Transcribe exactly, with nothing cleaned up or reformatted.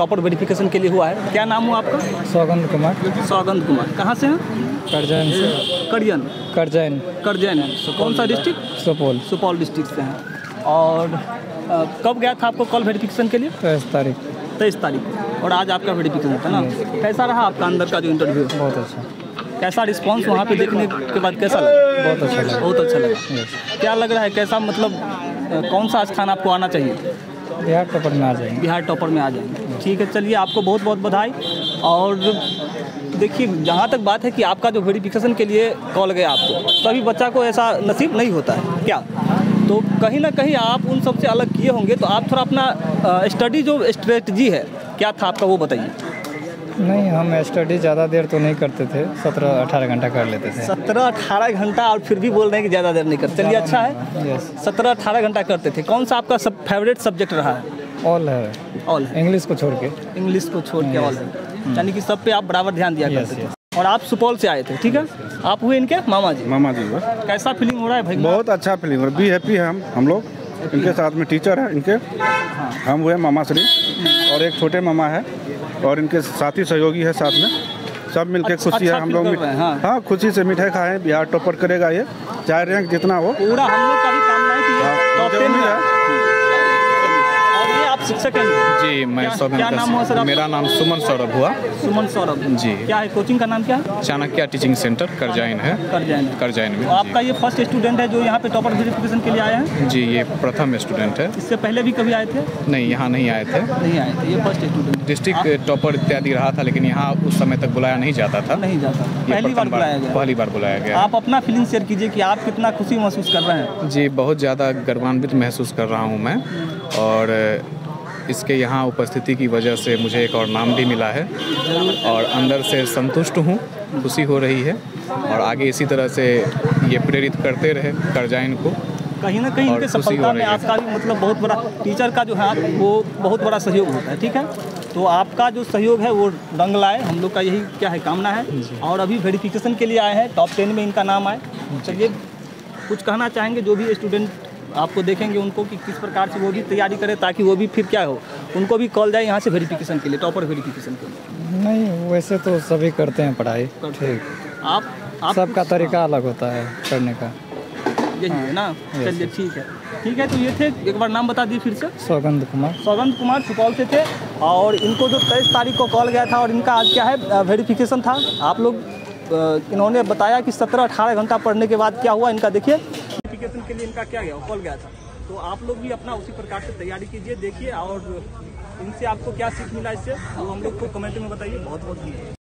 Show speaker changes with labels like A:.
A: Topper verification के लिए हुआ है। क्या नाम हुआ आपका?
B: सौगंध कुमार।
A: सौगंध कुमार, कहाँ से हैं?
B: करजैन से।
A: करजन
B: करजैन
A: करजैन है। कौन सा डिस्ट्रिक्ट?
B: सुपौल।
A: सुपौल डिस्ट्रिक्ट से हैं। और आ, कब गया था आपको कॉल वेरिफिकेशन के लिए?
B: तेईस तारीख।
A: तेईस तारीख को। और आज आपका वेरिफिकेशन था ना? कैसा रहा आपका अंदर का जो इंटरव्यू?
B: बहुत अच्छा।
A: कैसा रिस्पांस वहाँ पे देखने के बाद कैसा लगा?
B: बहुत अच्छा लगा।
A: बहुत अच्छा लगा। क्या लग रहा है, कैसा मतलब कौन सा स्थान आपको आना चाहिए?
B: बिहार टॉपर में आ जाएंगे।
A: बिहार टॉपर में आ जाएंगे। ठीक है, चलिए आपको बहुत बहुत बधाई। और देखिए, जहाँ तक बात है कि आपका जो वेरिफिकेशन के लिए कॉल गया आपको, सभी बच्चा को ऐसा नसीब नहीं होता है क्या? तो कहीं ना कहीं आप उन सबसे अलग किए होंगे। तो आप थोड़ा अपना स्टडी जो स्ट्रेटजी है क्या था आपका, वो बताइए।
B: नहीं, हम स्टडी ज़्यादा देर तो नहीं करते थे, सत्रह अठारह घंटा कर लेते थे।
A: सत्रह अठारह घंटा और फिर भी बोल रहे हैं कि ज़्यादा देर नहीं करते। चलिए अच्छा है।
B: यस।
A: सत्रह अठारह घंटा करते थे। कौन सा आपका सब फेवरेट सब्जेक्ट रहा है?
B: ऑल है।
A: ऑल है।
B: इंग्लिश को छोड़ के।
A: इंग्लिश को छोड़ के ऑल है, यानी कि सब पे आप बराबर ध्यान दिया करते थे। और आप सुपौल से आए थे, ठीक है? आप हुए इनके मामा जी?
C: मामा जी हुआ।
A: कैसा फीलिंग हो रहा है भाई?
C: बहुत अच्छा फीलिंग हो रहा है। बी हैप्पी है हम हम लोग इनके साथ में टीचर है इनके। हम हुए मामा श्री और एक छोटे मामा है और इनके साथी सहयोगी है साथ में। सब मिलके
A: अच्छा,
C: खुशी
A: अच्छा
C: है हम लोग।
A: हाँ।
C: हाँ, खुशी से मिठाई खाए। बिहार टॉपर करेगा ये, चाहे रैंक जितना हो।
A: पूरा हम लोग का भी कामना है कि ये टॉप टेन में है। और ये आप शिक्षक हैं?
D: जी, मैं
A: क्या,
D: सौगंध
A: क्या नाम हुआ सर?
D: मेरा नाम सुमन सौरभ हुआ।
A: सुमन सौरभ
D: जी।
A: क्या है कोचिंग का नाम? क्या है?
D: चाणक्य टीचिंग सेंटर करजैन है।
A: करजैन।
D: करजैन में।
A: तो आपका ये फर्स्ट स्टूडेंट है जो यहाँ पे टॉपर वेरिफिकेशन के लिए आए हैं?
D: जी, ये प्रथम स्टूडेंट है।
A: इससे पहले भी कभी आए थे?
D: नहीं, यहाँ नहीं आए थे।
A: नहीं आए थे, ये फर्स्ट स्टूडेंट।
D: डिस्ट्रिक्ट टॉपर इत्यादि रहा था, लेकिन यहाँ उस समय तक बुलाया नहीं जाता था।
A: नहीं जाता,
D: ये
A: पहली बार
D: प्रथम
A: बुलाया गया।
D: पहली बार बुलाया गया।
A: आप अपना फीलिंग शेयर कीजिए कि आप कितना खुशी महसूस कर रहे हैं।
D: जी, बहुत ज़्यादा गर्वान्वित महसूस कर रहा हूँ मैं। और इसके यहाँ उपस्थिति की वजह से मुझे एक और नाम भी मिला है और अंदर से संतुष्ट हूँ, खुशी हो रही है। और आगे इसी तरह से ये प्रेरित करते रहे करजैन को।
A: कहीं ना कहीं इनके सफलता में आपका भी मतलब बहुत बड़ा, टीचर का जो है वो बहुत बड़ा सहयोग होता है, ठीक है? तो आपका जो सहयोग है वो रंग लाए, हम लोग का यही क्या है कामना है। और अभी वेरिफिकेशन के लिए आए हैं, टॉप टेन में इनका नाम आए। चलिए, कुछ कहना चाहेंगे जो भी स्टूडेंट आपको देखेंगे उनको कि किस प्रकार से वो भी तैयारी करें, ताकि वो भी फिर क्या हो, उनको भी कॉल जाए यहाँ से वेरिफिकेशन के लिए, टॉपर वेरिफिकेशन के लिए?
B: नहीं, वैसे तो सभी करते हैं पढ़ाई। ठीक।
A: आप, आप
B: सबका तरीका अलग होता है करने का।
A: यही है ना? चलिए ठीक है, ठीक है। तो ये थे, एक बार नाम बता दिए फिर से।
B: सौगंध कुमार।
A: सौगंध कुमार सुपौल से थे। और इनको जो तेईस तारीख को कॉल गया था और इनका आज क्या है वेरिफिकेशन था। आप लोग इन्होंने बताया कि सत्रह अठारह घंटा पढ़ने के बाद क्या हुआ इनका, देखिए वेरिफिकेशन के लिए इनका क्या गया, कॉल गया था। तो आप लोग भी अपना उसी प्रकार से तैयारी कीजिए, देखिए। और इनसे आपको क्या सीख मिला इससे, वो हम लोग को कमेंट में बताइए। बहुत बहुत धन्यवाद।